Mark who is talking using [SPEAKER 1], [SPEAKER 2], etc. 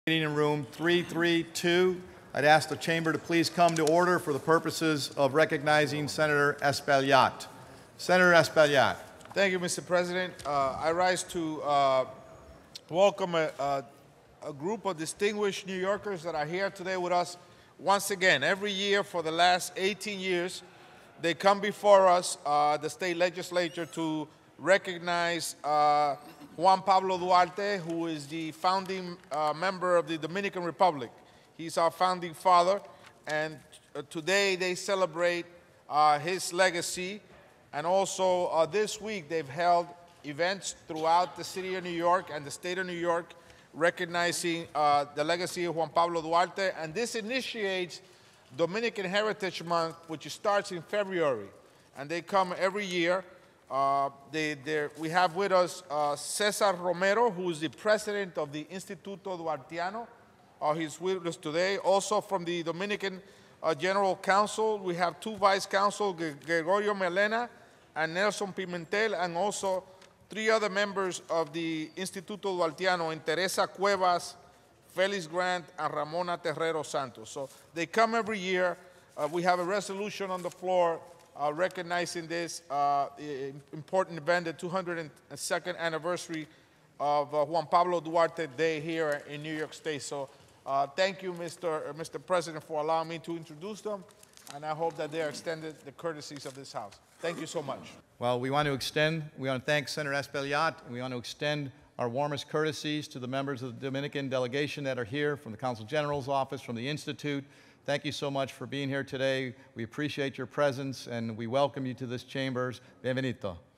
[SPEAKER 1] Meeting in room 332. I'd ask the chamber to please come to order for the purposes of recognizing Senator Espaillat. Senator Espaillat.
[SPEAKER 2] Thank you, Mr. President. I rise to welcome a group of distinguished New Yorkers that are here today with us once again. Every year for the last 18 years, they come before us, the state legislature, to recognize Juan Pablo Duarte, who is the founding member of the Dominican Republic. He's our founding father, and today they celebrate his legacy. And also this week they've held events throughout the city of New York and the state of New York recognizing the legacy of Juan Pablo Duarte. And this initiates Dominican Heritage Month, which starts in February. And they come every year. We have with us Cesar Romero, who is the president of the Instituto Duartiano. He's with us today. Also from the Dominican General Council, we have two vice counsel, Gregorio Melena and Nelson Pimentel, and also three other members of the Instituto Duartiano, Teresa Cuevas, Felix Grant, and Ramona Terrero Santos. So they come every year. We have a resolution on the floor recognizing this important event, the 202nd anniversary of Juan Pablo Duarte Day here in New York State. So thank you, Mr. President, for allowing me to introduce them, and I hope that they are extended the courtesies of this House. Thank you so much.
[SPEAKER 1] Well, we want to thank Senator Espaillat, and we want to extend our warmest courtesies to the members of the Dominican delegation that are here from the Consul General's office, from the Institute. Thank you so much for being here today. We appreciate your presence, and we welcome you to this chambers. Bienvenido.